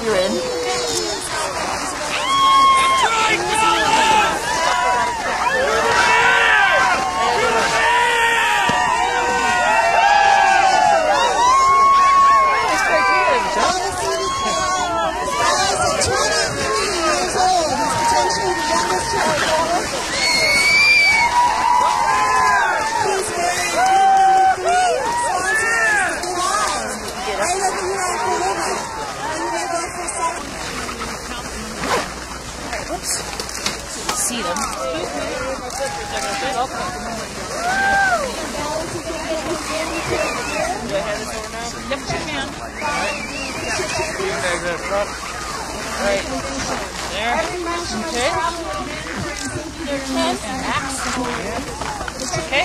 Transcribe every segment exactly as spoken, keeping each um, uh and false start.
You're in. See them. Do I hand this over now? Yep, you can. You guys are up front. Right. There. Okay. There, ten. Max. Okay.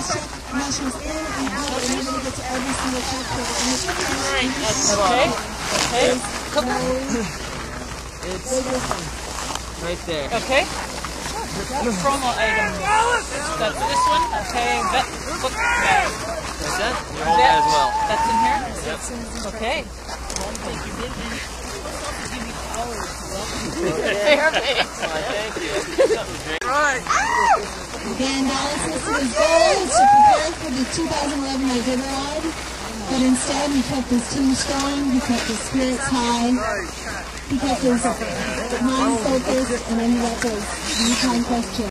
Alright, that's Okay. Okay. It's right there. Okay. Promo item. That's this one. Okay. Vet book bag. That's that? You hold that as well. That's in here? Yep. Okay. Fair thanks. Thank you. Right. Again, Dallas Seavey's goal is to prepare for the two thousand eleven Iditarod, but instead he kept his team strong, he kept his spirits high, he kept his mind focused, and then he let those time questions.